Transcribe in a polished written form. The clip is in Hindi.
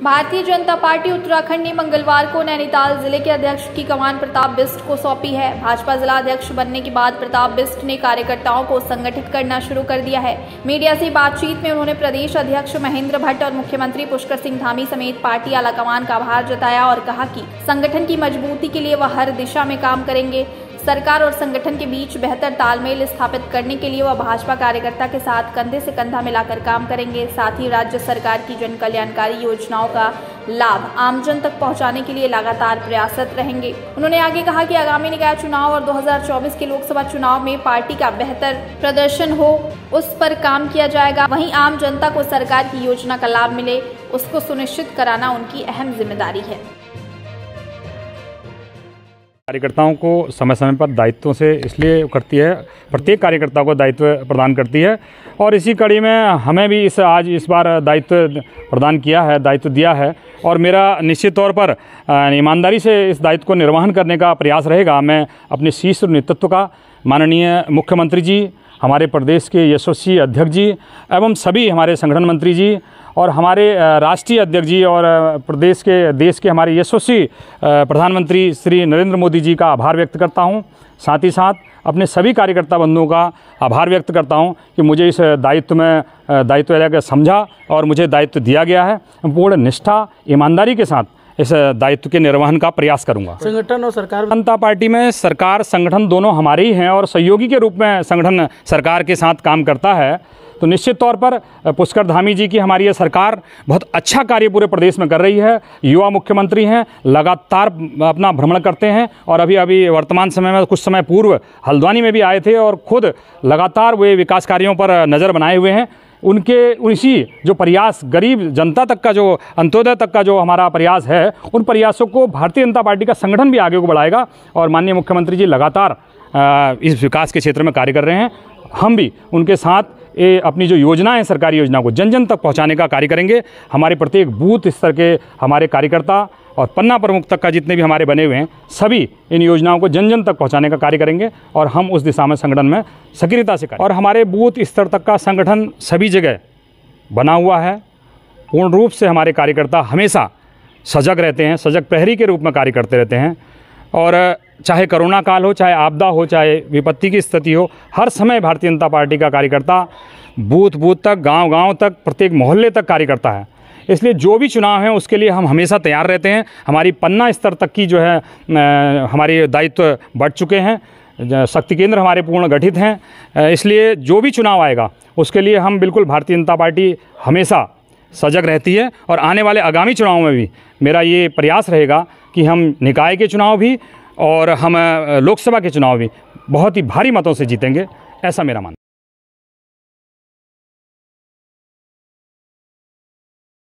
भारतीय जनता पार्टी उत्तराखंड ने मंगलवार को नैनीताल जिले के अध्यक्ष की कमान प्रताप बिष्ट को सौंपी है। भाजपा जिला अध्यक्ष बनने के बाद प्रताप बिष्ट ने कार्यकर्ताओं को संगठित करना शुरू कर दिया है। मीडिया से बातचीत में उन्होंने प्रदेश अध्यक्ष महेंद्र भट्ट और मुख्यमंत्री पुष्कर सिंह धामी समेत पार्टी आलाकमान का आभार जताया और कहा कि संगठन की मजबूती के लिए वह हर दिशा में काम करेंगे। सरकार और संगठन के बीच बेहतर तालमेल स्थापित करने के लिए वह भाजपा कार्यकर्ता के साथ कंधे से कंधा मिलाकर काम करेंगे। साथ ही राज्य सरकार की जन कल्याणकारी योजनाओं का लाभ आमजन तक पहुंचाने के लिए लगातार प्रयासरत रहेंगे। उन्होंने आगे कहा कि आगामी निकाय चुनाव और 2024 के लोकसभा चुनाव में पार्टी का बेहतर प्रदर्शन हो, उस पर काम किया जाएगा। वहीं आम जनता को सरकार की योजना का लाभ मिले, उसको सुनिश्चित कराना उनकी अहम जिम्मेदारी है। कार्यकर्ताओं को समय समय पर दायित्वों से इसलिए करती है, प्रत्येक कार्यकर्ता को दायित्व प्रदान करती है और इसी कड़ी में हमें भी आज इस बार दायित्व प्रदान किया है, दायित्व दिया है और मेरा निश्चित तौर पर ईमानदारी से इस दायित्व को निर्वहन करने का प्रयास रहेगा। मैं अपने शीर्ष नेतृत्व का माननीय मुख्यमंत्री जी, हमारे प्रदेश के यशस्वी अध्यक्ष जी एवं सभी हमारे संगठन मंत्री जी और हमारे राष्ट्रीय अध्यक्ष जी और देश के हमारे यशस्वी प्रधानमंत्री श्री नरेंद्र मोदी जी का आभार व्यक्त करता हूं। साथ ही साथ अपने सभी कार्यकर्ता बंधुओं का आभार व्यक्त करता हूं कि मुझे इस दायित्व लेकर समझा और मुझे दायित्व दिया गया है। पूर्ण निष्ठा, ईमानदारी के साथ इस दायित्व के निर्वहन का प्रयास करूंगा। संगठन और सरकार, जनता पार्टी में सरकार संगठन दोनों हमारे ही हैं और सहयोगी के रूप में संगठन सरकार के साथ काम करता है। तो निश्चित तौर पर पुष्कर धामी जी की हमारी ये सरकार बहुत अच्छा कार्य पूरे प्रदेश में कर रही है। युवा मुख्यमंत्री हैं, लगातार अपना भ्रमण करते हैं और अभी वर्तमान समय में कुछ समय पूर्व हल्द्वानी में भी आए थे और खुद लगातार वे विकास कार्यों पर नज़र बनाए हुए हैं। उसी जो प्रयास गरीब जनता तक का, जो अंत्योदय तक का जो हमारा प्रयास है, उन प्रयासों को भारतीय जनता पार्टी का संगठन भी आगे को बढ़ाएगा और माननीय मुख्यमंत्री जी लगातार इस विकास के क्षेत्र में कार्य कर रहे हैं। हम भी उनके साथ अपनी जो योजना है, सरकारी योजना को जन जन तक पहुंचाने का कार्य करेंगे। हमारे प्रत्येक बूथ स्तर के हमारे कार्यकर्ता और पन्ना प्रमुख तक का जितने भी हमारे बने हुए हैं, सभी इन योजनाओं को जन जन तक पहुंचाने का कार्य करेंगे और हम उस दिशा में संगठन में सक्रियता से करें। और हमारे बूथ स्तर तक का संगठन सभी जगह बना हुआ है। पूर्ण रूप से हमारे कार्यकर्ता हमेशा सजग रहते हैं, सजग प्रहरी के रूप में कार्य करते रहते हैं और चाहे कोरोना काल हो, चाहे आपदा हो, चाहे विपत्ति की स्थिति हो, हर समय भारतीय जनता पार्टी का कार्यकर्ता बूथ बूथ तक, गांव गांव तक, प्रत्येक मोहल्ले तक कार्य करता है। इसलिए जो भी चुनाव है उसके लिए हम हमेशा तैयार रहते हैं। हमारी पन्ना स्तर तक की जो है हमारे दायित्व बढ़ चुके हैं, शक्ति केंद्र हमारे पूर्ण गठित हैं। इसलिए जो भी चुनाव आएगा उसके लिए हम बिल्कुल, भारतीय जनता पार्टी हमेशा सजग रहती है और आने वाले आगामी चुनाव में भी मेरा ये प्रयास रहेगा कि हम निकाय के चुनाव भी और हम लोकसभा के चुनाव भी बहुत ही भारी मतों से जीतेंगे, ऐसा मेरा मानना है।